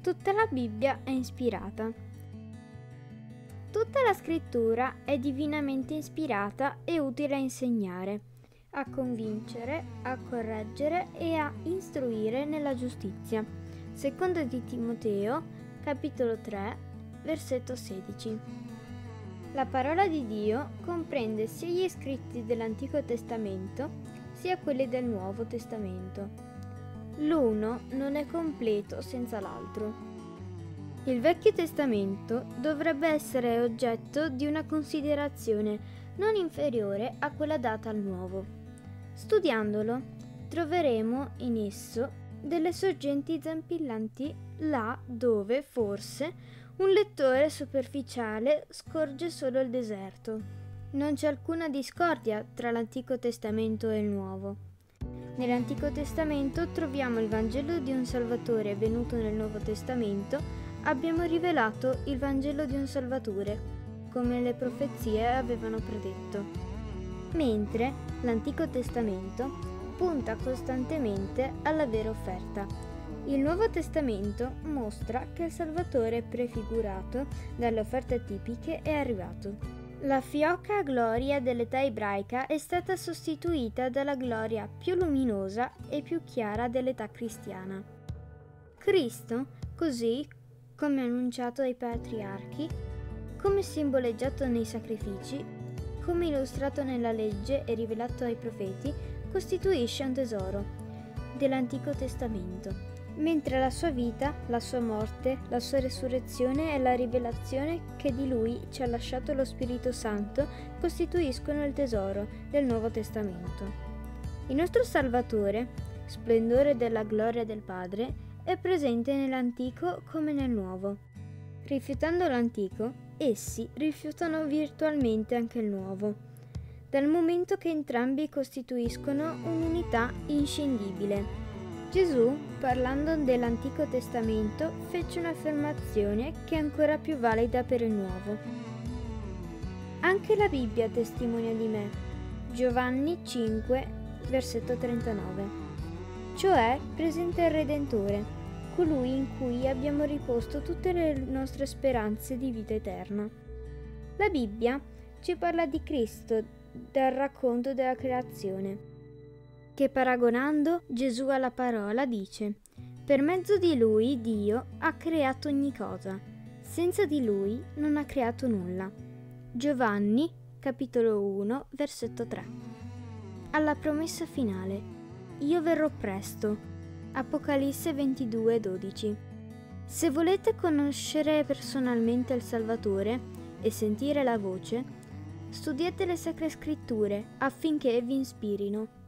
Tutta la Bibbia è ispirata. Tutta la scrittura è divinamente ispirata e utile a insegnare, a convincere, a correggere e a istruire nella giustizia. Secondo di Timoteo, capitolo 3, versetto 16. La parola di Dio comprende sia gli scritti dell'Antico Testamento sia quelli del Nuovo Testamento. L'uno non è completo senza l'altro. Il Vecchio Testamento dovrebbe essere oggetto di una considerazione non inferiore a quella data al Nuovo. Studiandolo, troveremo in esso delle sorgenti zampillanti là dove, forse, un lettore superficiale scorge solo il deserto. Non c'è alcuna discordia tra l'Antico Testamento e il Nuovo. Nell'Antico Testamento troviamo il Vangelo di un Salvatore venuto nel Nuovo Testamento. Abbiamo rivelato il Vangelo di un Salvatore, come le profezie avevano predetto. Mentre l'Antico Testamento punta costantemente alla vera offerta. Il Nuovo Testamento mostra che il Salvatore prefigurato dalle offerte tipiche è arrivato. La fioca gloria dell'età ebraica è stata sostituita dalla gloria più luminosa e più chiara dell'età cristiana. Cristo, così come annunciato dai patriarchi, come simboleggiato nei sacrifici, come illustrato nella legge e rivelato ai profeti, costituisce un tesoro dell'Antico Testamento. Mentre la sua vita, la sua morte, la sua resurrezione e la rivelazione che di lui ci ha lasciato lo Spirito Santo costituiscono il tesoro del Nuovo Testamento. Il nostro Salvatore, splendore della gloria del Padre, è presente nell'Antico come nel Nuovo. Rifiutando l'Antico, essi rifiutano virtualmente anche il Nuovo, dal momento che entrambi costituiscono un'unità inscindibile. Gesù, parlando dell'Antico Testamento, fece un'affermazione che è ancora più valida per il Nuovo. Anche la Bibbia testimonia di me. Giovanni 5, versetto 39. Cioè, presenta il Redentore, colui in cui abbiamo riposto tutte le nostre speranze di vita eterna. La Bibbia ci parla di Cristo dal racconto della creazione, che paragonando Gesù alla parola dice: per mezzo di lui Dio ha creato ogni cosa, senza di lui non ha creato nulla. Giovanni, capitolo 1, versetto 3. Alla promessa finale: io verrò presto. Apocalisse 22, 12. Se volete conoscere personalmente il Salvatore e sentire la voce, studiate le Sacre Scritture affinché vi ispirino.